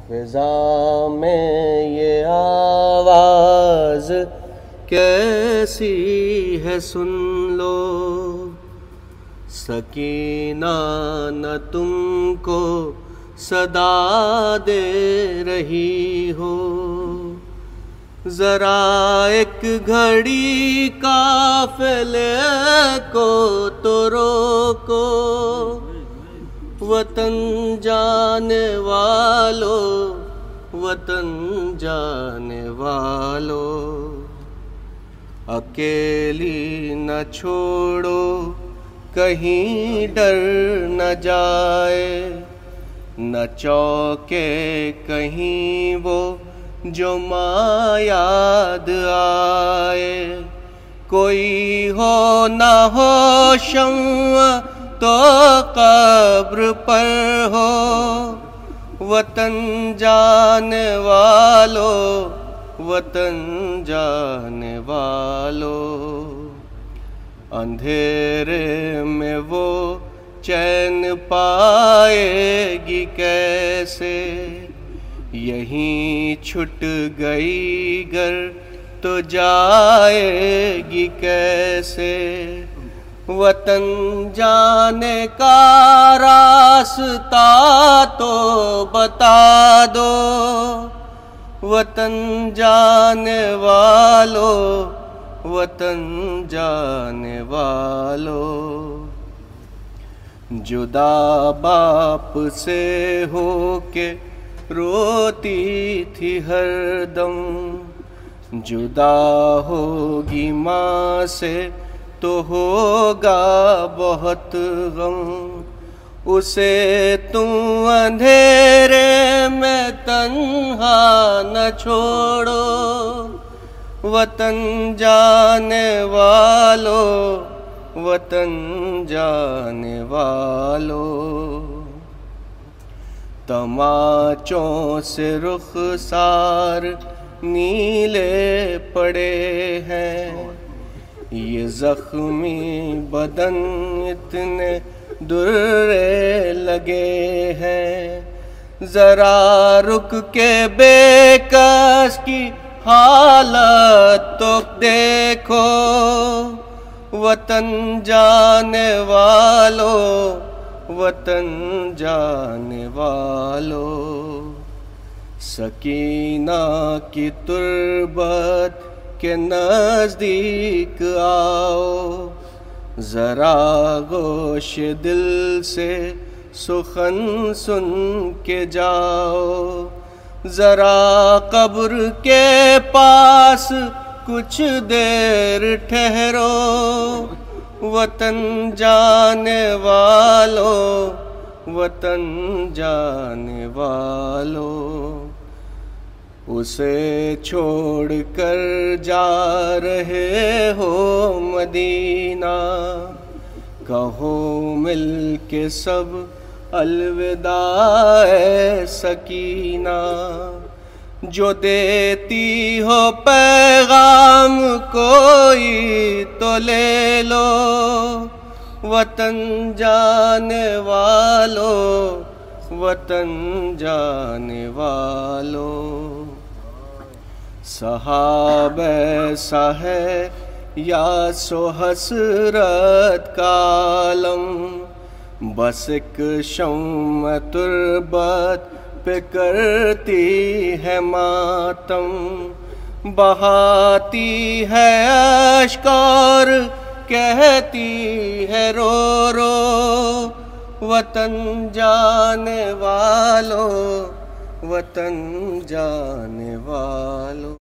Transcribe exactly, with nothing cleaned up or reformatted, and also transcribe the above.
فضا میں یہ آواز کیسی ہے سن لو، سکینہ نہ تم کو صدا دے رہی ہو، ذرا ایک گھڑی قافلے کو تو روکو، وطن جانے والو وطن جانے والو، اکیلی نہ چھوڑو کہیں ڈر نہ جائے، نہ چوکے کہیں وہ جو ماں یاد آئے، کوئی ہو نہ ہو شمع تو قبر پر ہو، وطن جانے والو وطن جانے والو، اندھیرے میں وہ چین پائے گی کیسے، یہیں چھٹ گئی گر تو جائے گی کیسے، وطن جانے کا راستہ تو بتا دو، وطن جانے والو وطن جانے والو، جدا باپ سے ہو کے روتی تھی ہر دم، جدا ہوگی ماں سے تو ہوگا بہت غم، اسے تم اندھیرے میں تنہا نہ چھوڑو، وطن جانے والو وطن جانے والو، تماچوں سے رخسار نیلے پڑے ہیں، یہ زخمی بدن اتنے درے لگے ہیں، ذرا رک کے بے کس کی حالت تو دیکھو، وطن جانے والو وطن جانے والو، سکینہ کی تربت کے نزدیک آؤ، ذرا گوش دل سے سخن سن کے جاؤ، ذرا قبر کے پاس کچھ دیر ٹھہرو، وطن جانے والو وطن جانے والو، اسے چھوڑ کر جا رہے ہو مدینہ، کہو مل کے سب الوداع اے سکینہ، جو دیتی ہو پیغام کوئی تو لے لو، وطن جانے والو وطن جانے والو، صحاب ایسا ہے یا سو حسرت کا عالم، بس ایک شمع تربت پہ کرتی ہے ماتم، بہاتی ہے اشک اور کہتی ہے رو رو، وطن جانے والو وطن جانے والو۔